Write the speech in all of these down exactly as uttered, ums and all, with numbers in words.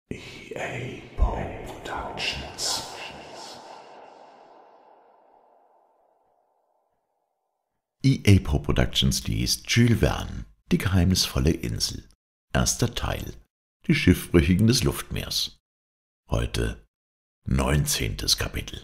E A Poe Productions. E A Poe Productions liest Jules Verne, Die geheimnisvolle Insel. Erster Teil. Die Schiffbrüchigen des Luftmeers. Heute neunzehntes Kapitel.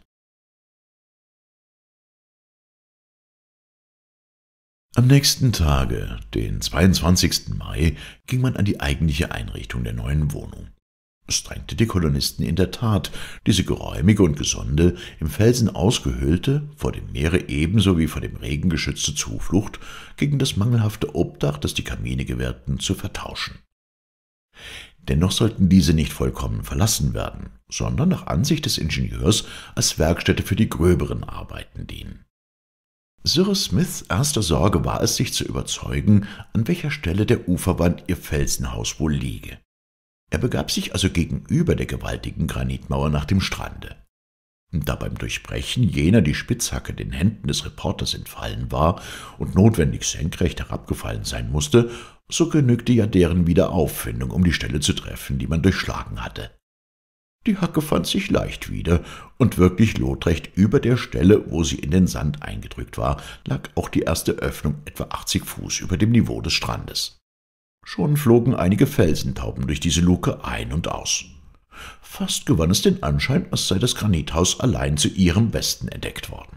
Am nächsten Tage, den zweiundzwanzigsten Mai, ging man an die eigentliche Einrichtung der neuen Wohnung. Es drängte die Kolonisten in der Tat, diese geräumige und gesunde, im Felsen ausgehöhlte, vor dem Meere ebenso wie vor dem Regen geschützte Zuflucht gegen das mangelhafte Obdach, das die Kamine gewährten, zu vertauschen. Dennoch sollten diese nicht vollkommen verlassen werden, sondern nach Ansicht des Ingenieurs als Werkstätte für die gröberen Arbeiten dienen. Cyrus Smiths erste Sorge war es, sich zu überzeugen, an welcher Stelle der Uferwand ihr Felsenhaus wohl liege. Er begab sich also gegenüber der gewaltigen Granitmauer nach dem Strande. Da beim Durchbrechen jener die Spitzhacke den Händen des Reporters entfallen war und notwendig senkrecht herabgefallen sein musste, so genügte ja deren Wiederauffindung, um die Stelle zu treffen, die man durchschlagen hatte. Die Hacke fand sich leicht wieder, und wirklich lotrecht über der Stelle, wo sie in den Sand eingedrückt war, lag auch die erste Öffnung etwa achtzig Fuß über dem Niveau des Strandes. Schon flogen einige Felsentauben durch diese Luke ein und aus. Fast gewann es den Anschein, als sei das Granithaus allein zu ihrem Besten entdeckt worden.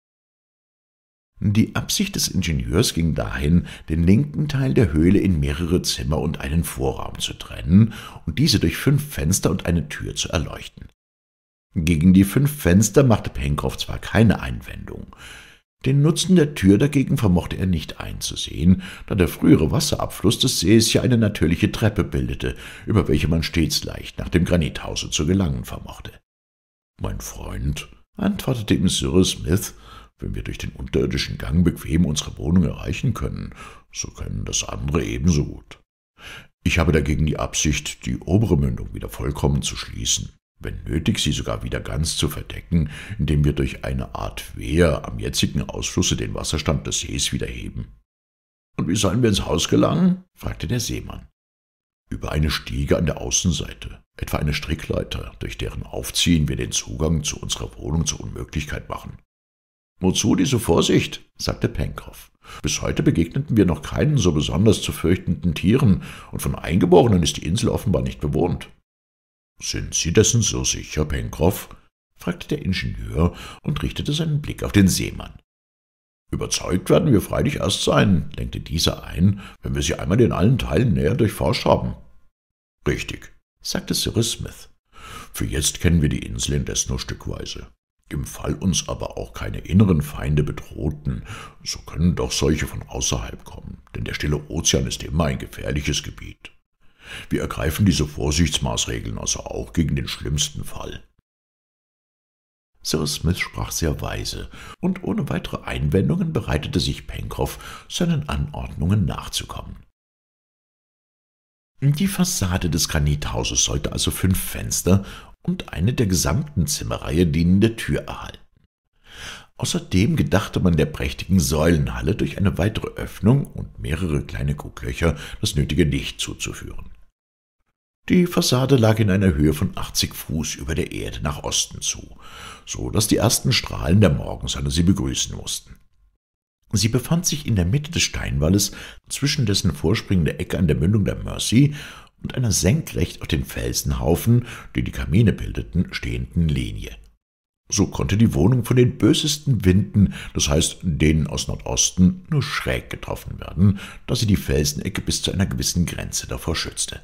Die Absicht des Ingenieurs ging dahin, den linken Teil der Höhle in mehrere Zimmer und einen Vorraum zu trennen und diese durch fünf Fenster und eine Tür zu erleuchten. Gegen die fünf Fenster machte Pencroff zwar keine Einwendung. Den Nutzen der Tür dagegen vermochte er nicht einzusehen, da der frühere Wasserabfluss des Sees ja eine natürliche Treppe bildete, über welche man stets leicht nach dem Granithause zu gelangen vermochte. »Mein Freund«, antwortete ihm Cyrus Smith, »wenn wir durch den unterirdischen Gang bequem unsere Wohnung erreichen können, so können das andere ebenso gut. Ich habe dagegen die Absicht, die obere Mündung wieder vollkommen zu schließen, wenn nötig, sie sogar wieder ganz zu verdecken, indem wir durch eine Art Wehr am jetzigen Ausflusse den Wasserstand des Sees wieder heben.« »Und wie sollen wir ins Haus gelangen?« fragte der Seemann. »Über eine Stiege an der Außenseite, etwa eine Strickleiter, durch deren Aufziehen wir den Zugang zu unserer Wohnung zur Unmöglichkeit machen.« »Wozu diese Vorsicht?« sagte Pencroff. »Bis heute begegneten wir noch keinen so besonders zu fürchtenden Tieren, und von Eingeborenen ist die Insel offenbar nicht bewohnt.« »Sind Sie dessen so sicher, Pencroff?« fragte der Ingenieur und richtete seinen Blick auf den Seemann. »Überzeugt werden wir freilich erst sein«, lenkte dieser ein, »wenn wir sie einmal in allen Teilen näher durchforscht haben.« »Richtig«, sagte Cyrus Smith. »Für jetzt kennen wir die Insel indes nur stückweise. Im Fall uns aber auch keine inneren Feinde bedrohten, so können doch solche von außerhalb kommen, denn der stille Ozean ist immer ein gefährliches Gebiet. Wir ergreifen diese Vorsichtsmaßregeln also auch gegen den schlimmsten Fall.« Cyrus Smith sprach sehr weise, und ohne weitere Einwendungen bereitete sich Pencroff, seinen Anordnungen nachzukommen. Die Fassade des Granithauses sollte also fünf Fenster und eine der gesamten Zimmerreihe dienende Tür erhalten. Außerdem gedachte man der prächtigen Säulenhalle durch eine weitere Öffnung und mehrere kleine Gucklöcher das nötige Licht zuzuführen. Die Fassade lag in einer Höhe von achtzig Fuß über der Erde nach Osten zu, so dass die ersten Strahlen der Morgensonne sie begrüßen mussten. Sie befand sich in der Mitte des Steinwalles zwischen dessen vorspringender Ecke an der Mündung der Mersey und einer senkrecht auf den Felsenhaufen, die die Kamine bildeten, stehenden Linie. So konnte die Wohnung von den bösesten Winden, das heißt denen aus Nordosten, nur schräg getroffen werden, da sie die Felsenecke bis zu einer gewissen Grenze davor schützte.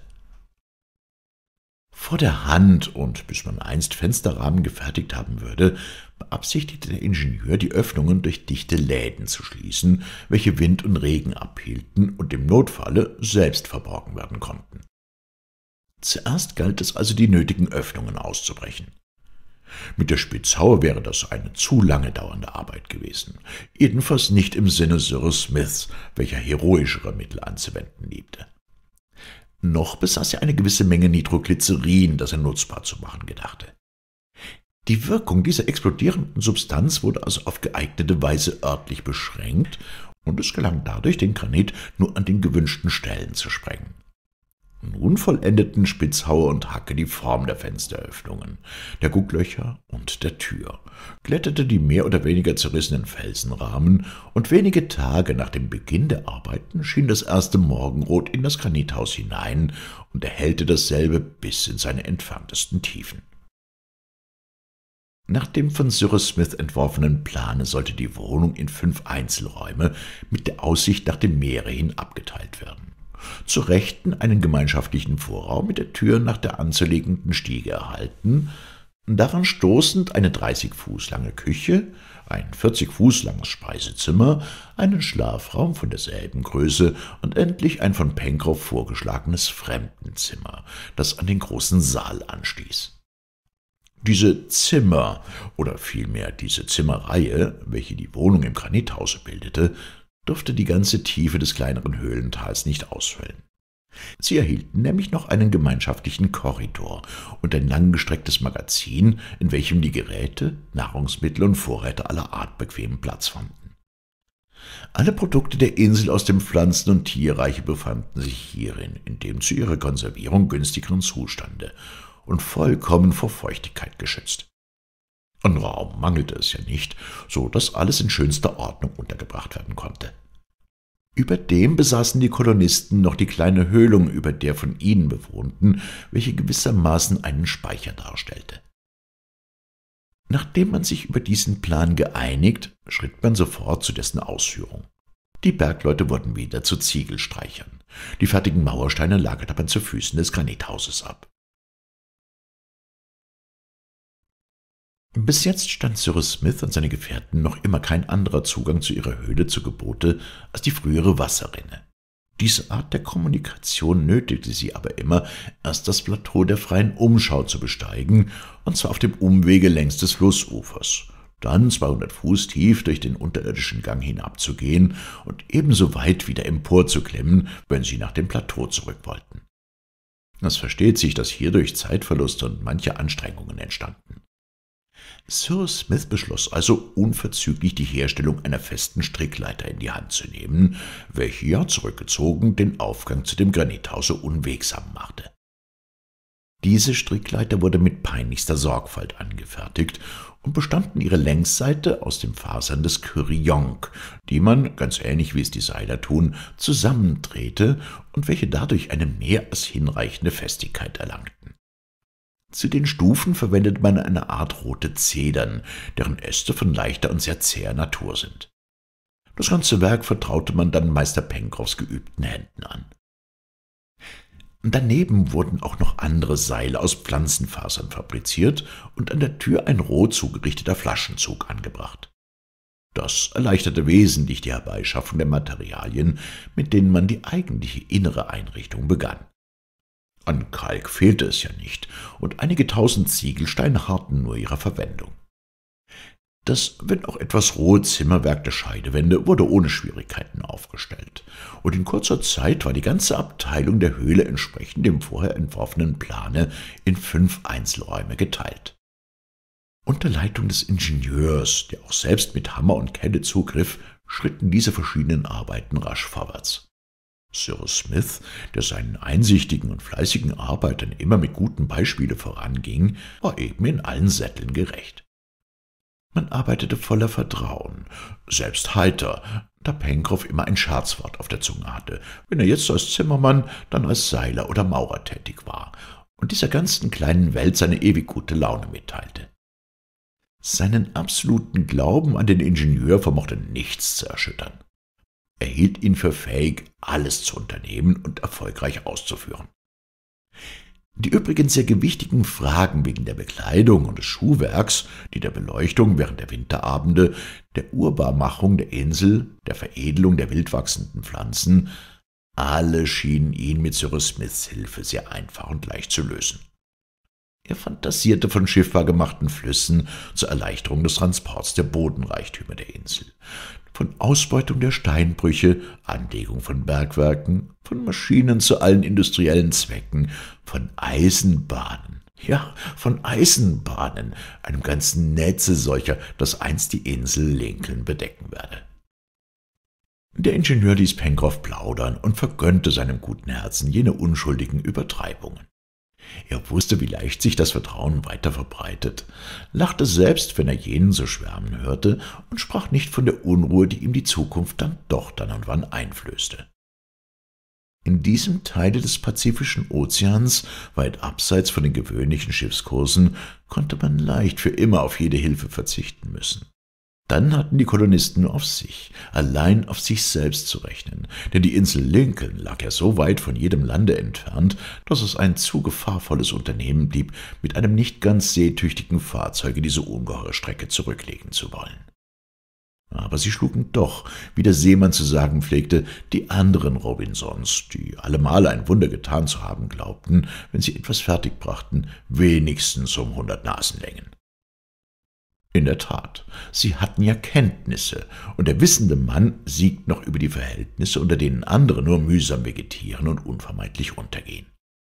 Vor der Hand und bis man einst Fensterrahmen gefertigt haben würde, beabsichtigte der Ingenieur, die Öffnungen durch dichte Läden zu schließen, welche Wind und Regen abhielten und im Notfalle selbst verborgen werden konnten. Zuerst galt es also, die nötigen Öffnungen auszubrechen. Mit der Spitzhaue wäre das eine zu lange dauernde Arbeit gewesen, jedenfalls nicht im Sinne Cyrus Smiths, welcher heroischere Mittel anzuwenden liebte. Noch besaß er eine gewisse Menge Nitroglycerin, das er nutzbar zu machen gedachte. Die Wirkung dieser explodierenden Substanz wurde also auf geeignete Weise örtlich beschränkt, und es gelang dadurch, den Granit nur an den gewünschten Stellen zu sprengen. Nun vollendeten Spitzhauer und Hacke die Form der Fensteröffnungen, der Gucklöcher und der Tür, glättete die mehr oder weniger zerrissenen Felsenrahmen, und wenige Tage nach dem Beginn der Arbeiten schien das erste Morgenrot in das Granithaus hinein und erhellte dasselbe bis in seine entferntesten Tiefen. Nach dem von Cyrus Smith entworfenen Plane sollte die Wohnung in fünf Einzelräume mit der Aussicht nach dem Meere hin abgeteilt werden. Zur Rechten einen gemeinschaftlichen Vorraum mit der Tür nach der anzulegenden Stiege erhalten, daran stoßend eine dreißig Fuß lange Küche, ein vierzig Fuß langes Speisezimmer, einen Schlafraum von derselben Größe und endlich ein von Pencroff vorgeschlagenes Fremdenzimmer, das an den großen Saal anstieß. Diese Zimmer, oder vielmehr diese Zimmerreihe, welche die Wohnung im Granithause bildete, durfte die ganze Tiefe des kleineren Höhlentals nicht ausfüllen. Sie erhielten nämlich noch einen gemeinschaftlichen Korridor und ein langgestrecktes Magazin, in welchem die Geräte, Nahrungsmittel und Vorräte aller Art bequemen Platz fanden. Alle Produkte der Insel aus dem Pflanzen- und Tierreiche befanden sich hierin, in dem zu ihrer Konservierung günstigeren Zustande und vollkommen vor Feuchtigkeit geschützt. An Raum mangelte es ja nicht, so dass alles in schönster Ordnung untergebracht werden konnte. Überdem besaßen die Kolonisten noch die kleine Höhlung über der von ihnen bewohnten, welche gewissermaßen einen Speicher darstellte. Nachdem man sich über diesen Plan geeinigt, schritt man sofort zu dessen Ausführung. Die Bergleute wurden wieder zu Ziegelstreichern. Die fertigen Mauersteine lagerte man zu Füßen des Granithauses ab. Bis jetzt stand Cyrus Smith und seine Gefährten noch immer kein anderer Zugang zu ihrer Höhle zu Gebote als die frühere Wasserrinne. Diese Art der Kommunikation nötigte sie aber immer, erst das Plateau der freien Umschau zu besteigen, und zwar auf dem Umwege längs des Flussufers, dann zweihundert Fuß tief durch den unterirdischen Gang hinabzugehen und ebenso weit wieder emporzuklimmen, wenn sie nach dem Plateau zurück wollten. Es versteht sich, dass hierdurch Zeitverluste und manche Anstrengungen entstanden. Cyrus Smith beschloss also unverzüglich die Herstellung einer festen Strickleiter in die Hand zu nehmen, welche ja zurückgezogen den Aufgang zu dem Granithause unwegsam machte. Diese Strickleiter wurde mit peinlichster Sorgfalt angefertigt und bestanden ihre Längsseite aus den Fasern des Curryonk, die man, ganz ähnlich wie es die Seiler tun, zusammendrehte und welche dadurch eine mehr als hinreichende Festigkeit erlangten. Zu den Stufen verwendet man eine Art rote Zedern, deren Äste von leichter und sehr zäher Natur sind. Das ganze Werk vertraute man dann Meister Pencroffs geübten Händen an. Daneben wurden auch noch andere Seile aus Pflanzenfasern fabriziert und an der Tür ein roh zugerichteter Flaschenzug angebracht. Das erleichterte wesentlich die Herbeischaffung der Materialien, mit denen man die eigentliche innere Einrichtung begann. An Kalk fehlte es ja nicht, und einige tausend Ziegelsteine harrten nur ihrer Verwendung. Das, wenn auch etwas rohe Zimmerwerk der Scheidewände wurde ohne Schwierigkeiten aufgestellt, und in kurzer Zeit war die ganze Abteilung der Höhle entsprechend dem vorher entworfenen Plane in fünf Einzelräume geteilt. Unter Leitung des Ingenieurs, der auch selbst mit Hammer und Kelle zugriff, schritten diese verschiedenen Arbeiten rasch vorwärts. Cyrus Smith, der seinen einsichtigen und fleißigen Arbeitern immer mit gutem Beispiele voranging, war eben in allen Sätteln gerecht. Man arbeitete voller Vertrauen, selbst heiter, da Pencroff immer ein Scherzwort auf der Zunge hatte, wenn er jetzt als Zimmermann, dann als Seiler oder Maurer tätig war und dieser ganzen kleinen Welt seine ewig gute Laune mitteilte. Seinen absoluten Glauben an den Ingenieur vermochte nichts zu erschüttern. Er hielt ihn für fähig, alles zu unternehmen und erfolgreich auszuführen. Die übrigens sehr gewichtigen Fragen wegen der Bekleidung und des Schuhwerks, die der Beleuchtung während der Winterabende, der Urbarmachung der Insel, der Veredelung der wildwachsenden Pflanzen, alle schienen ihn mit Cyrus Smiths Hilfe sehr einfach und leicht zu lösen. Er fantasierte von schiffbar gemachten Flüssen zur Erleichterung des Transports der Bodenreichtümer der Insel, von Ausbeutung der Steinbrüche, Anlegung von Bergwerken, von Maschinen zu allen industriellen Zwecken, von Eisenbahnen, ja, von Eisenbahnen, einem ganzen Netze solcher, das einst die Insel Lincoln bedecken werde. Der Ingenieur ließ Pencroff plaudern und vergönnte seinem guten Herzen jene unschuldigen Übertreibungen. Er wusste, wie leicht sich das Vertrauen weiter verbreitet, lachte selbst, wenn er jenen so schwärmen hörte, und sprach nicht von der Unruhe, die ihm die Zukunft dann doch dann und wann einflößte. In diesem Teile des Pazifischen Ozeans, weit abseits von den gewöhnlichen Schiffskursen, konnte man leicht für immer auf jede Hilfe verzichten müssen. Dann hatten die Kolonisten nur auf sich, allein auf sich selbst zu rechnen, denn die Insel Lincoln lag ja so weit von jedem Lande entfernt, dass es ein zu gefahrvolles Unternehmen blieb, mit einem nicht ganz seetüchtigen Fahrzeuge diese ungeheure Strecke zurücklegen zu wollen. Aber sie schlugen doch, wie der Seemann zu sagen pflegte, die anderen Robinsons, die allemal ein Wunder getan zu haben glaubten, wenn sie etwas fertigbrachten, wenigstens um hundert Nasenlängen. In der Tat, sie hatten ja Kenntnisse, und der wissende Mann siegt noch über die Verhältnisse, unter denen andere nur mühsam vegetieren und unvermeidlich untergehen.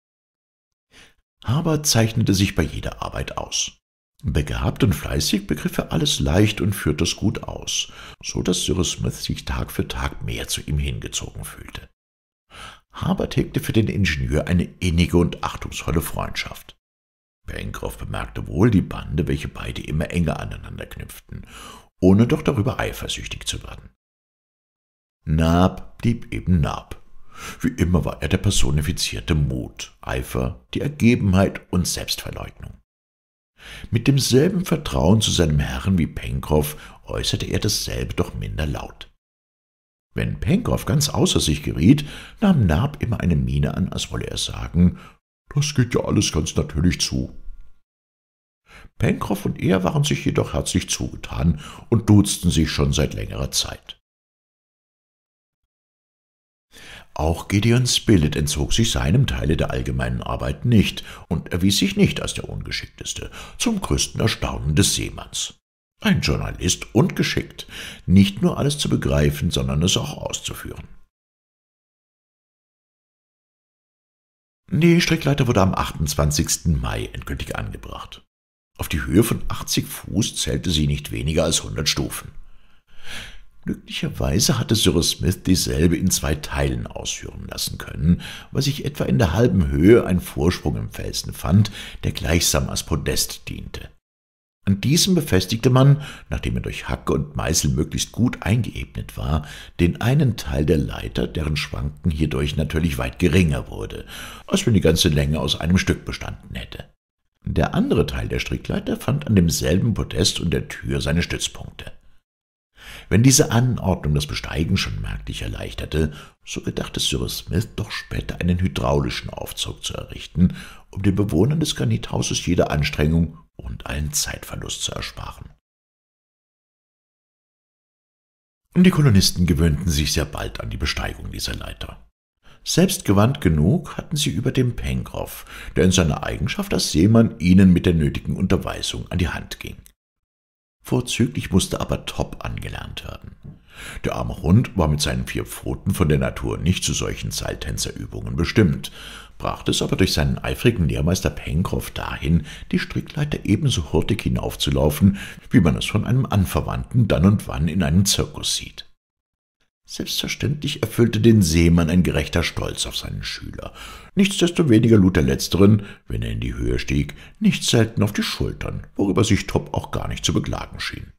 Haber zeichnete sich bei jeder Arbeit aus. Begabt und fleißig begriff er alles leicht und führte es gut aus, so dass Cyrus Smith sich Tag für Tag mehr zu ihm hingezogen fühlte. Haber hegte für den Ingenieur eine innige und achtungsvolle Freundschaft. Pencroff bemerkte wohl die Bande, welche beide immer enger aneinander knüpften, ohne doch darüber eifersüchtig zu werden. Nab blieb eben Nab. Wie immer war er der personifizierte Mut, Eifer, die Ergebenheit und Selbstverleugnung. Mit demselben Vertrauen zu seinem Herrn wie Pencroff äußerte er dasselbe, doch minder laut. Wenn Pencroff ganz außer sich geriet, nahm Nab immer eine Miene an, als wolle er sagen, »Das geht ja alles ganz natürlich zu.« Pencroff und er waren sich jedoch herzlich zugetan und duzten sich schon seit längerer Zeit. Auch Gideon Spilett entzog sich seinem Teile der allgemeinen Arbeit nicht und erwies sich nicht als der Ungeschickteste, zum größten Erstaunen des Seemanns. Ein Journalist und geschickt, nicht nur alles zu begreifen, sondern es auch auszuführen. Die Strickleiter wurde am achtundzwanzigsten Mai endgültig angebracht. Auf die Höhe von achtzig Fuß zählte sie nicht weniger als hundert Stufen. Glücklicherweise hatte Cyrus Smith dieselbe in zwei Teilen ausführen lassen können, weil sich etwa in der halben Höhe ein Vorsprung im Felsen fand, der gleichsam als Podest diente. An diesem befestigte man, nachdem er durch Hacke und Meißel möglichst gut eingeebnet war, den einen Teil der Leiter, deren Schwanken hierdurch natürlich weit geringer wurde, als wenn die ganze Länge aus einem Stück bestanden hätte. Der andere Teil der Strickleiter fand an demselben Podest und der Tür seine Stützpunkte. Wenn diese Anordnung das Besteigen schon merklich erleichterte, so gedachte Cyrus Smith doch später einen hydraulischen Aufzug zu errichten, um den Bewohnern des Granithauses jede Anstrengung und allen Zeitverlust zu ersparen. Die Kolonisten gewöhnten sich sehr bald an die Besteigung dieser Leiter. Selbstgewandt genug hatten sie über dem Pencroff, der in seiner Eigenschaft als Seemann ihnen mit der nötigen Unterweisung an die Hand ging. Vorzüglich musste aber Top angelernt werden. Der arme Hund war mit seinen vier Pfoten von der Natur nicht zu solchen Seiltänzerübungen bestimmt, brachte es aber durch seinen eifrigen Lehrmeister Pencroff dahin, die Strickleiter ebenso hurtig hinaufzulaufen, wie man es von einem Anverwandten dann und wann in einem Zirkus sieht. Selbstverständlich erfüllte den Seemann ein gerechter Stolz auf seinen Schüler. Nichtsdestoweniger lud der Letzteren, wenn er in die Höhe stieg, nicht selten auf die Schultern, worüber sich Top auch gar nicht zu beklagen schien.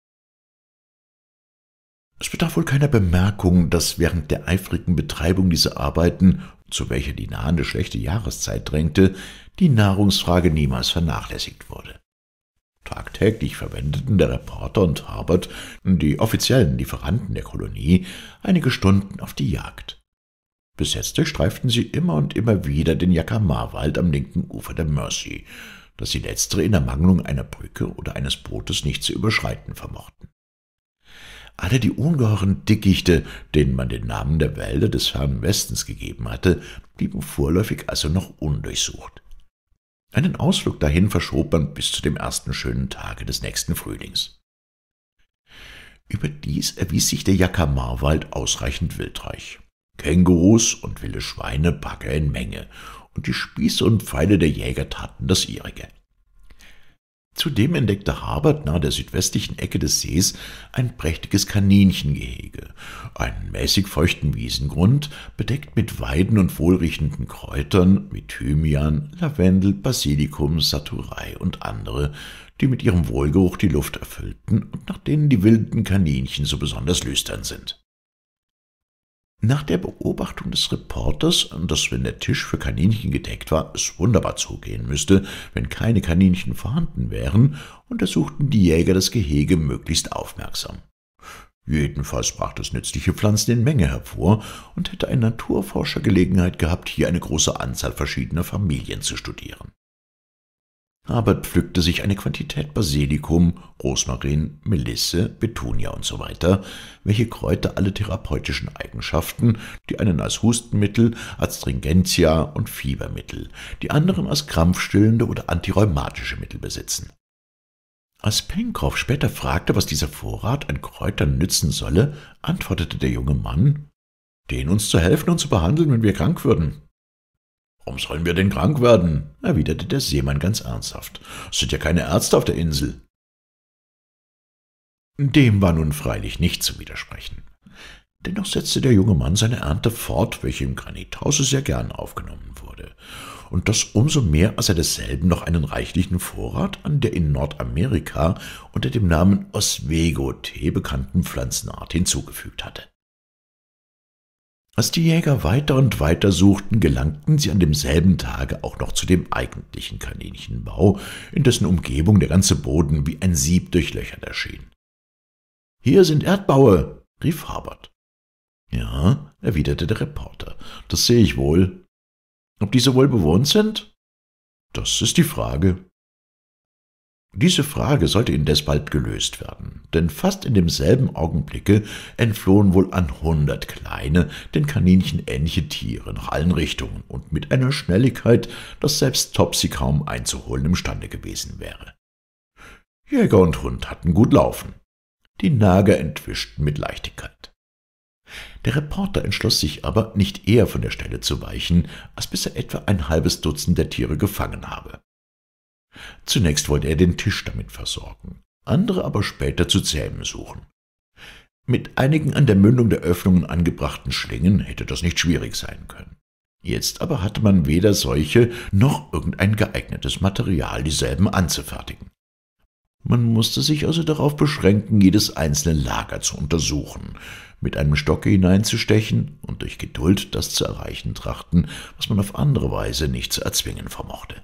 Es bedarf wohl keiner Bemerkung, dass während der eifrigen Betreibung dieser Arbeiten, zu welcher die nahende schlechte Jahreszeit drängte, die Nahrungsfrage niemals vernachlässigt wurde. Tagtäglich verwendeten der Reporter und Harbert, die offiziellen Lieferanten der Kolonie, einige Stunden auf die Jagd. Bis jetzt durchstreiften sie immer und immer wieder den Jacamar-Wald am linken Ufer der Mersey, das sie letztere in Ermangelung einer Brücke oder eines Bootes nicht zu überschreiten vermochten. Alle die ungeheuren Dickichte, denen man den Namen der Wälder des fernen Westens gegeben hatte, blieben vorläufig also noch undurchsucht. Einen Ausflug dahin verschob man bis zu dem ersten schönen Tage des nächsten Frühlings. Überdies erwies sich der Jacamar-Wald ausreichend wildreich. Kängurus und wilde Schweine barg er in Menge, und die Spieße und Pfeile der Jäger taten das ihrige. Zudem entdeckte Harbert nahe der südwestlichen Ecke des Sees ein prächtiges Kaninchengehege, einen mäßig feuchten Wiesengrund, bedeckt mit Weiden und wohlriechenden Kräutern wie Thymian, Lavendel, Basilikum, Saturei und andere, die mit ihrem Wohlgeruch die Luft erfüllten und nach denen die wilden Kaninchen so besonders lüstern sind. Nach der Beobachtung des Reporters, dass, wenn der Tisch für Kaninchen gedeckt war, es wunderbar zugehen müsste, wenn keine Kaninchen vorhanden wären, untersuchten die Jäger das Gehege möglichst aufmerksam. Jedenfalls brachte es nützliche Pflanzen in Menge hervor und hätte ein Naturforscher Gelegenheit gehabt, hier eine große Anzahl verschiedener Familien zu studieren. Harbert pflückte sich eine Quantität Basilikum, Rosmarin, Melisse, Petunia usw., welche Kräuter alle therapeutischen Eigenschaften, die einen als Hustenmittel, Astringentia und Fiebermittel, die anderen als krampfstillende oder antirheumatische Mittel besitzen. Als Pencroff später fragte, was dieser Vorrat an Kräutern nützen solle, antwortete der junge Mann: »Denen uns zu helfen und zu behandeln, wenn wir krank würden.« »Warum sollen wir denn krank werden?« erwiderte der Seemann ganz ernsthaft. »Es sind ja keine Ärzte auf der Insel.« Dem war nun freilich nicht zu widersprechen. Dennoch setzte der junge Mann seine Ernte fort, welche im Granithause sehr gern aufgenommen wurde, und das umso mehr, als er desselben noch einen reichlichen Vorrat an der in Nordamerika unter dem Namen Oswego-Tee bekannten Pflanzenart hinzugefügt hatte. Als die Jäger weiter und weiter suchten, gelangten sie an demselben Tage auch noch zu dem eigentlichen Kaninchenbau, in dessen Umgebung der ganze Boden wie ein Sieb durchlöchert erschien. »Hier sind Erdbaue«, rief Harbert. »Ja«, erwiderte der Reporter, »das sehe ich wohl. Ob diese wohl bewohnt sind? Das ist die Frage.« Diese Frage sollte indes bald gelöst werden, denn fast in demselben Augenblicke entflohen wohl an hundert kleine, den Kaninchen ähnliche Tiere nach allen Richtungen und mit einer Schnelligkeit, dass selbst Topsy kaum einzuholen imstande gewesen wäre. Jäger und Hund hatten gut Laufen. Die Nager entwischten mit Leichtigkeit. Der Reporter entschloss sich aber, nicht eher von der Stelle zu weichen, als bis er etwa ein halbes Dutzend der Tiere gefangen habe. Zunächst wollte er den Tisch damit versorgen, andere aber später zu zähmen suchen. Mit einigen an der Mündung der Öffnungen angebrachten Schlingen hätte das nicht schwierig sein können. Jetzt aber hatte man weder solche noch irgendein geeignetes Material, dieselben anzufertigen. Man musste sich also darauf beschränken, jedes einzelne Lager zu untersuchen, mit einem Stocke hineinzustechen und durch Geduld das zu erreichen trachten, was man auf andere Weise nicht zu erzwingen vermochte.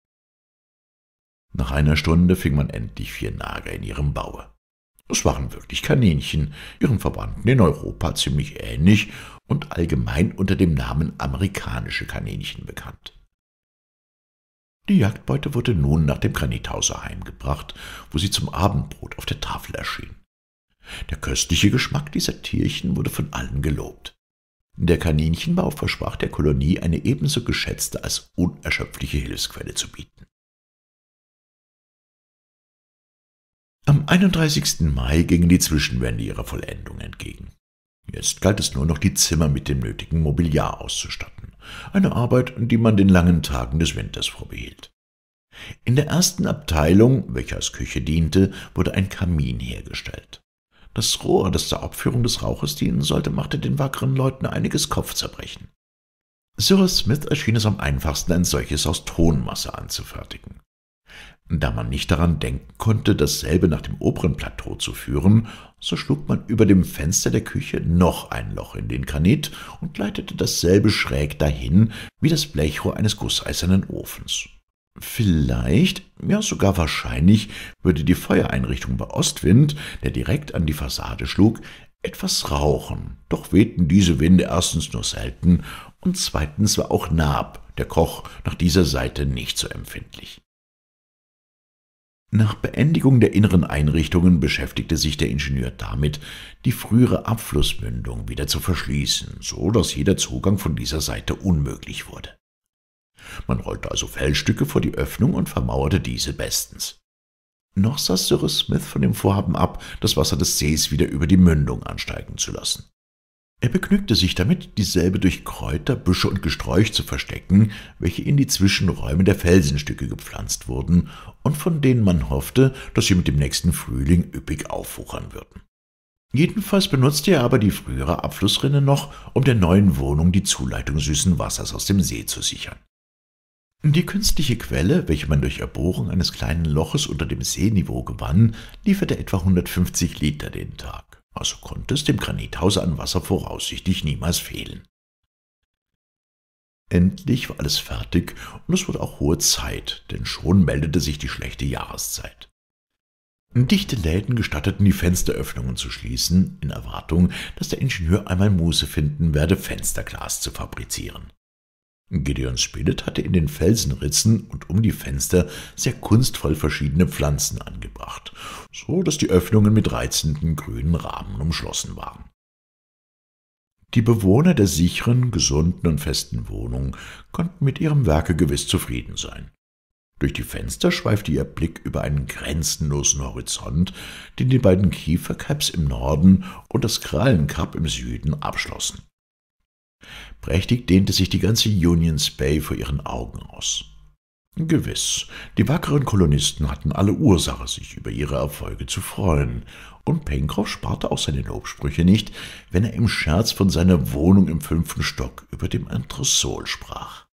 Nach einer Stunde fing man endlich vier Nager in ihrem Baue. Es waren wirklich Kaninchen, ihren Verwandten in Europa ziemlich ähnlich und allgemein unter dem Namen amerikanische Kaninchen bekannt. Die Jagdbeute wurde nun nach dem Granithause heimgebracht, wo sie zum Abendbrot auf der Tafel erschien. Der köstliche Geschmack dieser Tierchen wurde von allen gelobt. Der Kaninchenbau versprach der Kolonie eine ebenso geschätzte als unerschöpfliche Hilfsquelle zu bieten. Am einunddreißigsten Mai gingen die Zwischenwände ihrer Vollendung entgegen. Jetzt galt es nur noch, die Zimmer mit dem nötigen Mobiliar auszustatten, eine Arbeit, die man den langen Tagen des Winters vorbehielt. In der ersten Abteilung, welche als Küche diente, wurde ein Kamin hergestellt. Das Rohr, das zur Abführung des Rauches dienen sollte, machte den wackeren Leuten einiges Kopfzerbrechen. Cyrus Smith erschien es am einfachsten, ein solches aus Tonmasse anzufertigen. Da man nicht daran denken konnte, dasselbe nach dem oberen Plateau zu führen, so schlug man über dem Fenster der Küche noch ein Loch in den Granit und leitete dasselbe schräg dahin wie das Blechrohr eines gusseisernen Ofens. Vielleicht, ja sogar wahrscheinlich, würde die Feuereinrichtung bei Ostwind, der direkt an die Fassade schlug, etwas rauchen, doch wehten diese Winde erstens nur selten und zweitens war auch Nab, der Koch, nach dieser Seite nicht so empfindlich. Nach Beendigung der inneren Einrichtungen beschäftigte sich der Ingenieur damit, die frühere Abflussmündung wieder zu verschließen, so dass jeder Zugang von dieser Seite unmöglich wurde. Man rollte also Fellstücke vor die Öffnung und vermauerte diese bestens. Noch sah Cyrus Smith von dem Vorhaben ab, das Wasser des Sees wieder über die Mündung ansteigen zu lassen. Er begnügte sich damit, dieselbe durch Kräuter, Büsche und Gesträuch zu verstecken, welche in die Zwischenräume der Felsenstücke gepflanzt wurden und von denen man hoffte, dass sie mit dem nächsten Frühling üppig aufwuchern würden. Jedenfalls benutzte er aber die frühere Abflussrinne noch, um der neuen Wohnung die Zuleitung süßen Wassers aus dem See zu sichern. Die künstliche Quelle, welche man durch Erbohrung eines kleinen Loches unter dem Seeniveau gewann, lieferte etwa hundertfünfzig Liter den Tag, also konnte es dem Granithause an Wasser voraussichtlich niemals fehlen. Endlich war alles fertig und es wurde auch hohe Zeit, denn schon meldete sich die schlechte Jahreszeit. Dichte Läden gestatteten, die Fensteröffnungen zu schließen, in Erwartung, dass der Ingenieur einmal Muße finden werde, Fensterglas zu fabrizieren. Gideon Spilett hatte in den Felsenritzen und um die Fenster sehr kunstvoll verschiedene Pflanzen angebracht, so dass die Öffnungen mit reizenden grünen Rahmen umschlossen waren. Die Bewohner der sicheren, gesunden und festen Wohnung konnten mit ihrem Werke gewiss zufrieden sein. Durch die Fenster schweifte ihr Blick über einen grenzenlosen Horizont, den die beiden Kiefercaps im Norden und das Krallenkap im Süden abschlossen. Prächtig dehnte sich die ganze Unions Bay vor ihren Augen aus. Gewiss, die wackeren Kolonisten hatten alle Ursache, sich über ihre Erfolge zu freuen, und Pencroff sparte auch seine Lobsprüche nicht, wenn er im Scherz von seiner Wohnung im fünften Stock über dem Entresol sprach.